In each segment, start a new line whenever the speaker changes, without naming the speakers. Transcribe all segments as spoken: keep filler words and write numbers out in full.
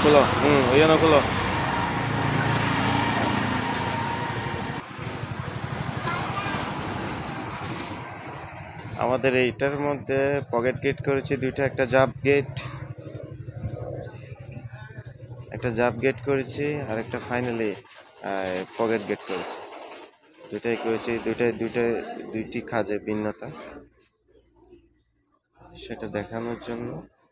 খুলো, হুম ওই জন্য খুলো। আমাদের এইটার মধ্যে পকেট গেট করেছি দুইটা, একটা জাব গেট, একটা জাব গেট করেছি আর একটা ফাইনালি পকেট গেট করেছি। দুইটাই করেছি, দুইটাই দুইটাই দুইটি কাজে ভিন্নতা, সেটা দেখানোর জন্য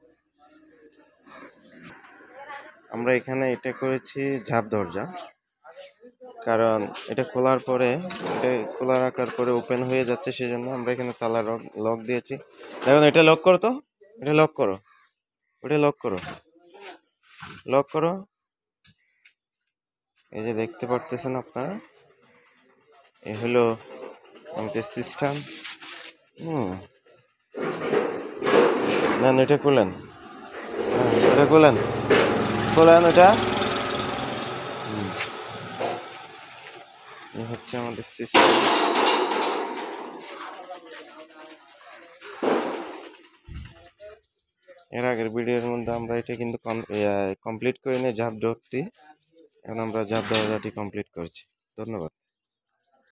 আমরা এখানে এটা করেছি ঝাপ দরজা। কারণ এটা খোলার পরে, এটা খোলা রাখার পরে ওপেন হয়ে যাচ্ছে, সেজন্য আমরা এখানে তালা লক দিয়েছি। দেখুন এটা লক করো তো, এটা লক করো, ওটা লক করো, লক করো। এই যে দেখতে পারতেছেন আপনারা, এই হলো আমাদের সিস্টেম। হুম, না এটা খুলেন, হ্যাঁ এটা খুলেন, খোলেন এটা। এই হচ্ছে আমাদের সিস্টেম। এর আগের ভিডিওর মধ্যে আমরা এটা কিন্তু কমপ্লিট করে নিয়ে ঝাপ ধরতে, এখন আমরা ঝাপ দরজাটি কমপ্লিট করেছি। ধন্যবাদ।